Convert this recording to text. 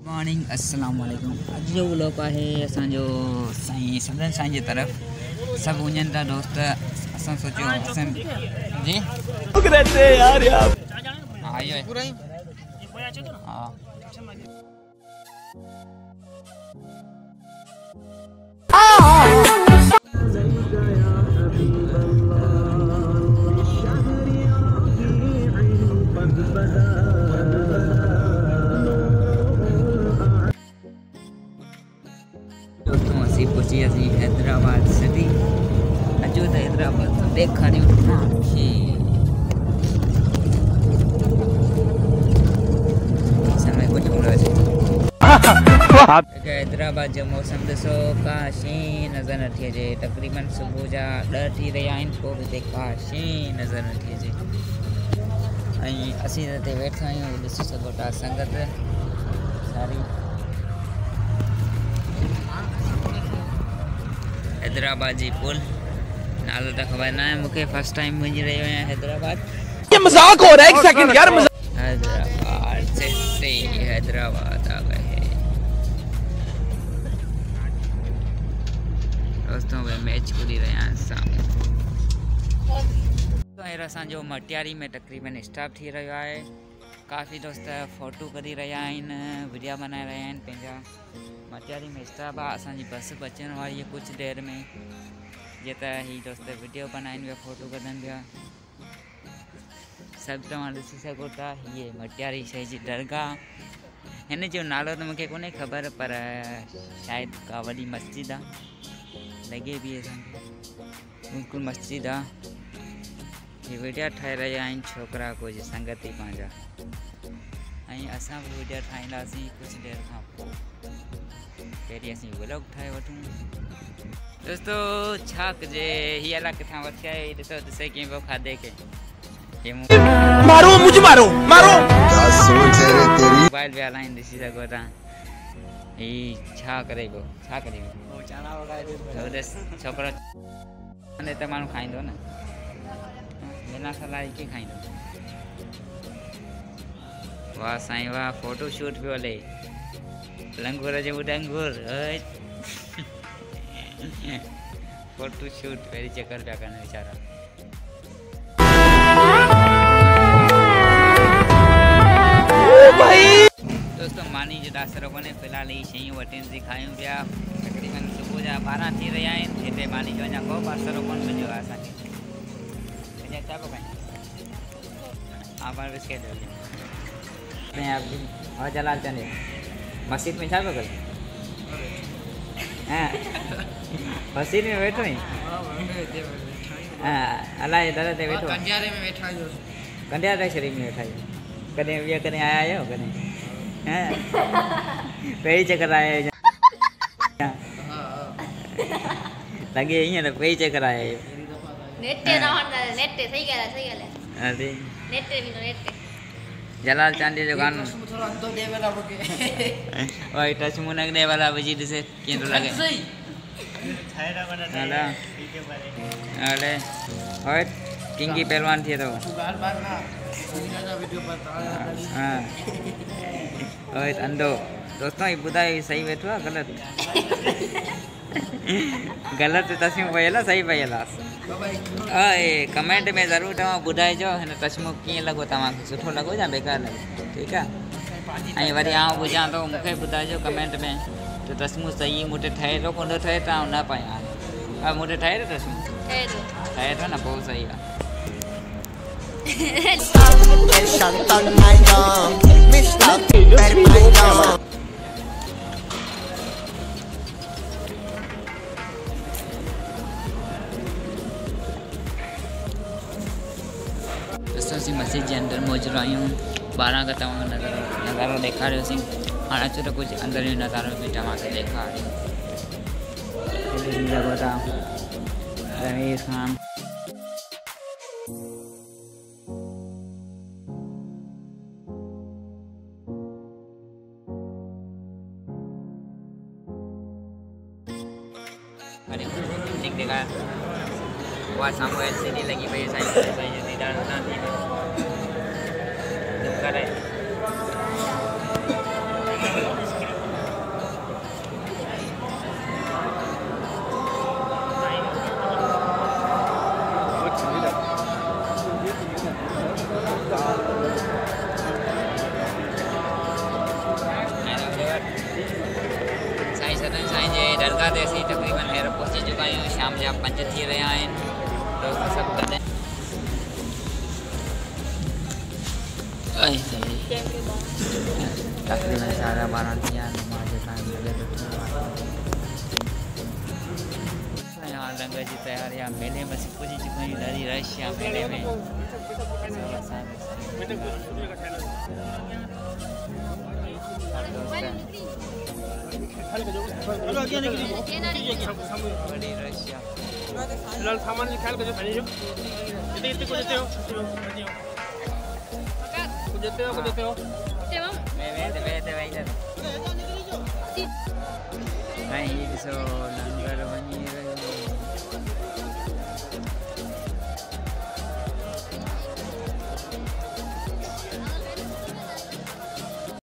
Morning अस्सलाम वालेकुम। अॼु जो व्लॉग आहे असांजो साईं सदन साईं जी तरफ़ सभु वञनि था दोस्त। असां सोचियो असां जी रहते यार हाँ ये पूरा ही हाँ दोस्तों असी पहुंची असी हैदराबाद सिटी। अजो तो हैदराबाद तो देखा नहीं समय कुछ बोला हैदराबाद जो मौसम दसो का शी नज़र नथी अचे। तकरीबन सुबह जा 10 थी रहा आहिनि पोइ बि हिते का शी नज़र नथी अचे। ऐं असीं हिते वेठा आहियूं ॾिसी सघो था संगत सारी हैदराबाद जी पुल नालो तो खबर ना है मुझे। फर्स्ट टाइम वही रही है हैदराबाद। ये मजाक हो रहा है एक सेकंड यार। हैदराबाद सिटी हैदराबाद आ गए दोस्तों वे मैच करी रहा हैं सामने। तो हींअर असांजो मटियारी में तकरीबन स्टाफ थी रहियो आहे। काफ़ी दोस्त फोटो करी रहा आहिनि वीडियो बनाए रहा आहिनि पंहिंजा। मटियारी में स्टाफ आहे। असांजी बस अचण वारी आहे कुछ देर में। जे त ही दोस्त वीडियो बनाइनि पिया फोटो कढनि पिया सभु तव्हां ॾिसी सघो था। हीअ मटियारी शइ जी दरगाह। हिन जो नालो त मूंखे कोन्हे ख़बर पर शायदि का वॾी मस्जिद आहे लॻे बि असांखे बिल्कुलु मस्जिद आहे। ये वीडियो ठाहे रहिया आहिनि छोकिरा कुछ संगती पंहिंजा ऐं असां बि वीडियो ठाहींदासीं कुछ देर खां पोइ। पहिरीं असीं व्लॉग ठाहे वठूं दोस्तों। छा कजे हीअ अलाए किथां वठी आयो ॾिसो ॾिसे कीअं पियो खाधे खे मारो मुझे मारो मारो मोबाइल पे हलाइनि ॾिसी सघो था। ही छा करे पियो छा करे पियो छोकिरो त माण्हू खाईंदो न बिना सलाह के खाईंदो। वाह साईं वाह फोटो शूट पियो हले लंगूर जो डंगूर फोटो शूट पहिरीं चक्कर पिया कनि वीचारा। दोस्तों मानी जो दासरो कोन्हे फ़िलहाल ही शयूं वठनि थी खायूं पिया। तकरीबन सुबुह जा 12 थी रहिया आहिनि। हिते मानी जो अञा को पासरो कोन मिलियो आहे असांखे। अञा छा पियो खाईं हा पाण बिस्किट और जलाल चंदे मस्जिद में छा पियो करे मस्जिद में वेठो आहीं अलाए दर ते वेठो कंडियारे में वेठा आहियो कंडियारे शरीफ़ में वेठा आहियो। कॾहिं ॿिया कॾहिं आया आहियो कॾहिं पहिरीं चक्कर आया आहियो लॻे ईअं त पहिरीं चक्कर आया आहियो। जलाल चांदी जो गानो ओए टच मुनक दे वाला बजी दिसे कीअं थो लॻे हले ओए किंगी पहलवान थिए थो हाँ ओए अंधो दोस्तों ये ॿुधायो सही वेठो आहे ग़लति ग़लति तस्वीर पयल आहे सही पयल आहे कमेंट में ज़रूर तव्हां ॿुधाइजो हिन चश्मो कीअं लॻो तव्हांखे सुठो लॻो या बेकार लॻो ठीकु आहे। ऐं वरी आउं ॿुधां थो मूंखे ॿुधाइजो कमेंट में त चश्मो सही मूंखे ठहे थो कोन ठहे त न पायां मूंखे ठहे थो चश्मो ठहे थो न पोइ सही आहे। असीं मस्जिद जे अंदरि मौजूदु आहियूं। 12 का तव्हां नज़ारो ॾेखारियोसीं। हाणे अचो त कुझु अंदरि जो नज़ारो बि तव्हांखे ॾेखारियूं। रमीज़ ख़ान वहाँ सामने एलसीडी लगी हुई है साइड जो दीदार होना थी करे दरगाह ते असीं तक़रीबन हींअर पहुची चुका आहियूं। शाम जा 5 थी रहिया आहिनि। दोस्त सभु गॾु तक़रीबन 12:30 थी विया आहिनि। नमाज़ जो टाइम लॻे थो यहाँ लंगर जी तैयारी आहे। मेले में असीं पुॼी चुका आहियूं। ॾाढी रश आहे मेले में। बड़ी रश आहे। सामान जो ख्याल कजो खणी जो इते को देते हो ऐं हीअ ॾिसो लंगर वञी